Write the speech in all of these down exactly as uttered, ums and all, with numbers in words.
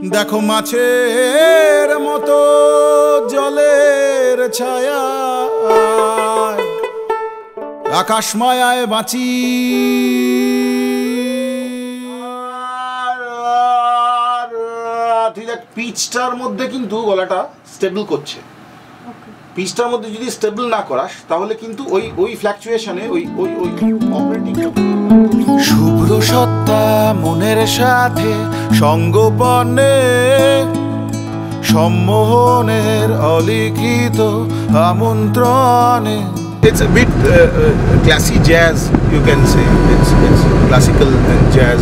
দেখো মাছের মতো জলের ছায়া আকাশ মায়ায় বাঁচি পিচটার মধ্যে কিন্তু গলাটা স্টেবল করছে পিচটার মধ্যে যদি স্টেবল না করাস তাহলে কিন্তু ওই ওই ফ্ল্যাকচুয়েশনে ওই ওই ওই অপারেটিং শুভ্র সত্তা মনের সাথে সঙ্গোপনে সম্মোহনের অলিখিত আমন্ত্রণে It's a bit uh, uh, classy jazz, you can say. It's, it's classical and jazz.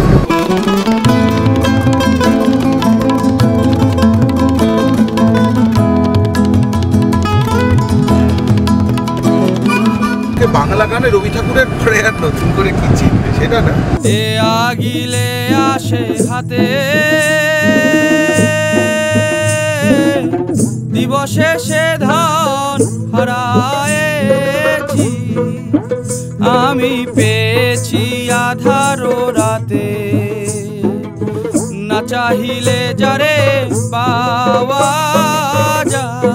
Bangla গানে রবি ঠাকুরের প্রেয়ার নতুন করে কি চিনবে সেটা না এ আগিলে আসে হাতে দিবসে সে ধান হারায়েছি আমি পেয়েছি আধারো রাতে না চাহিলে যারে পাওয়া যায়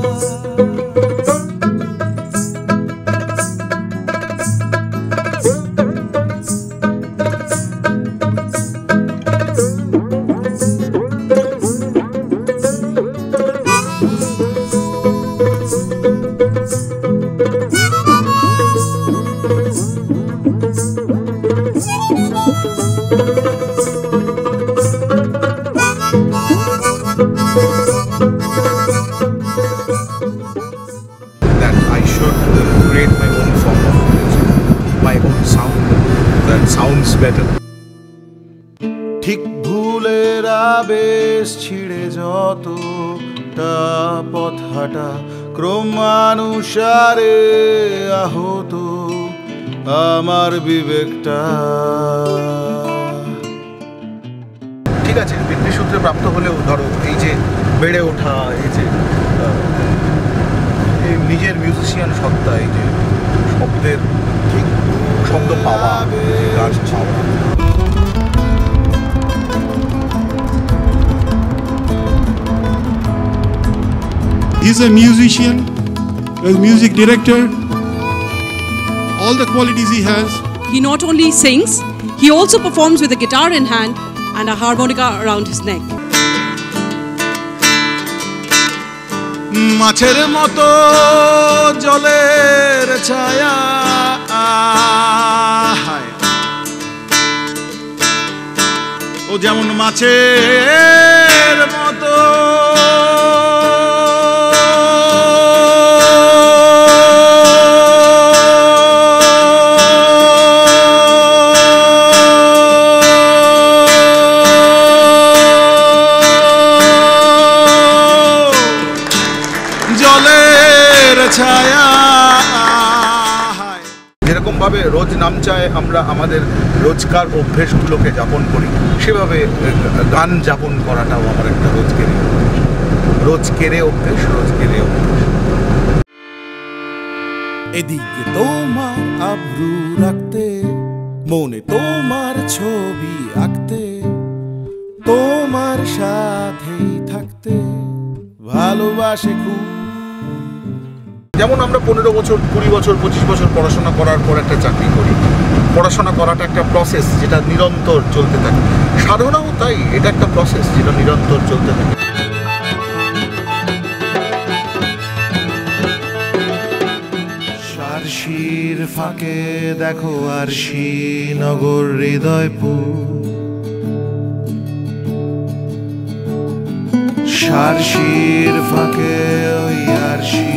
that I should uh, create my own form of music, my own sound that sounds better. ঠিক ভুলের আবেশ ছিঁড়ে যতটা পথ হাঁটা ক্রমানুসারে আহত আমার বিবেকটা ঠিক আছে বিদ্যুৎ সূত্রে প্রাপ্ত হলেও ধরো এই যে বেড়ে ওঠা এই যে নিজের মিউজিশিয়ান সত্তা এই যে শব্দের ঠিক শব্দ পাওয়া গান পাওয়া He's a musician, a music director, all the qualities he has. He not only sings, he also performs with a guitar in hand and a harmonica around his neck. মাছের মতো জলের ছায়া ও যেমন মাছের মতো জলের ছায়া যেরকম ভাবে রোজ নাম চায় আমরা আমাদের রোজকার অভ্যেসগুলোকে যাপন করি সেভাবে গান যাপন করাটাও আমার একটা রোজকেরে রোজকেরে অভ্যেস রোজকেরে অভ্যেস এদিকে তোমার আব্রু রাখতে মনে তোমার ছবি আঁকতে তোমার সাথেই থাকতে ভালোবাসে খুব যেমন আমরা পনেরো বছর কুড়ি বছর পঁচিশ বছর পড়াশোনা করার পর একটা চাকরি করি পড়াশোনা করাটা একটা প্রসেস যেটা নিরন্তর চলতে থাকে সাধনাও তাই এটা একটা প্রসেস যেটা নিরন্তর চলতে থাকে সারসির ফাঁকে দেখো আর শ্রীনগর হৃদয়পুর সারসির ফাঁকে ওই আর